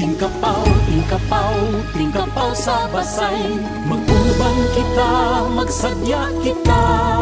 tingkapaw sa basay. Mag-ubang kita, magsadya kita.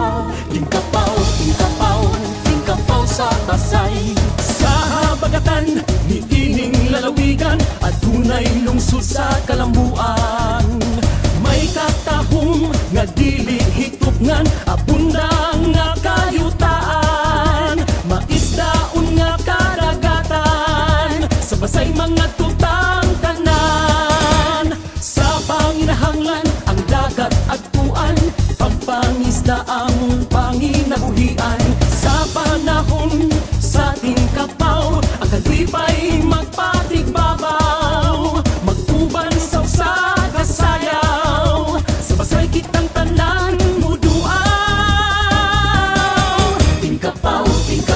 Tingkapaw sa basay. Sa habagatan, niining lalawigan, at tunay lungsod sa kalambuan. May katahong nga dili hitupngan, abundang nga kayutaan. Maisdaon nga karagatan, sa basay mga tutang tanan. Sa panginahanglan ang dagat at puan, pagpangisda ang panginabuhian. Sa panahon sa tingkapaw, ang kalipay magpatigbabaw. Mag-uban sa kasayaw, sa basay kitang tanan muduaw. Tingkapaw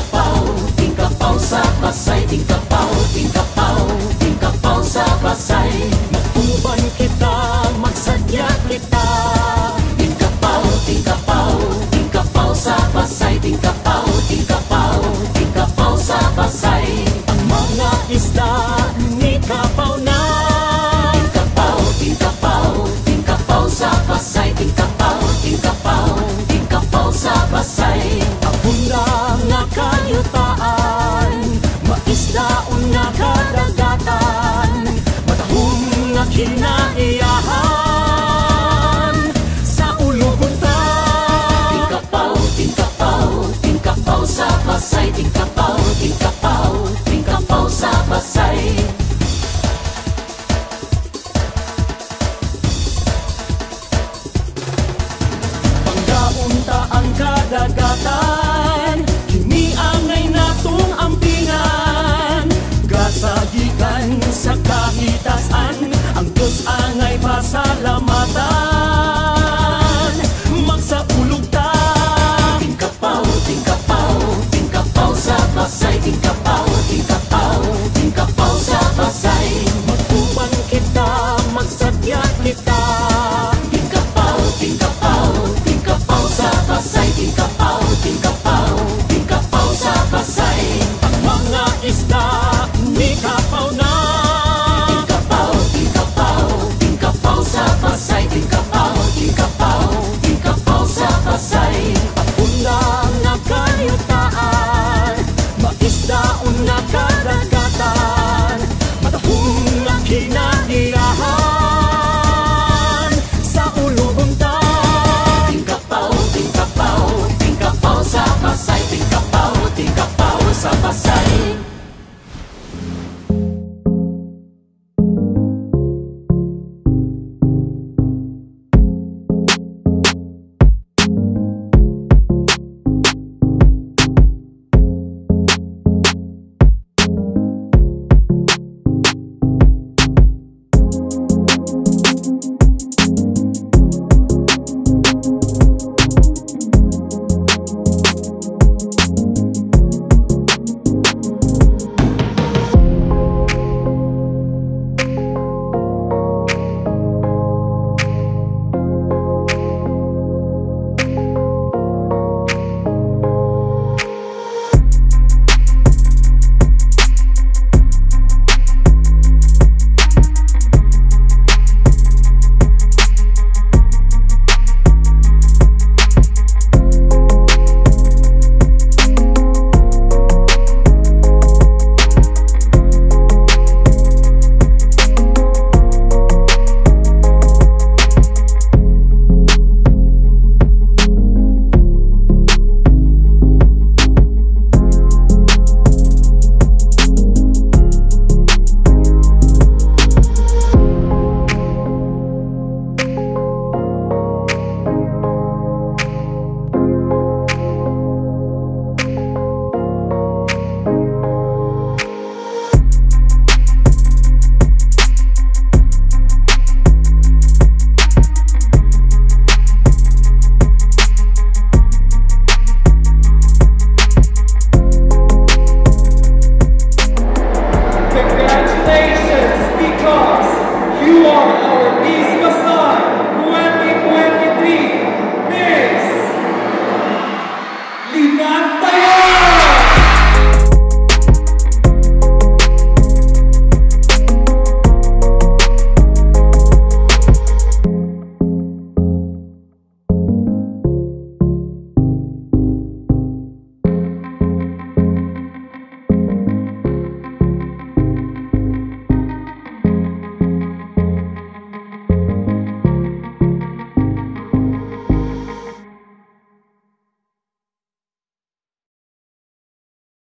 sa basay. Tingkapaw sa basay. Mag-uban kita, magsadya kita. Tingkapaw sa basay. Tingkapaw sa basay. Ang mga isda ni kapaw na. Tingkapaw sa basay. Tingkapaw sa basay. Abunda nga kayutaan, maisdaon nga kadagatan. Matahong nga kinaiyahan sa ulugon ta. Tingkapaw sa basay.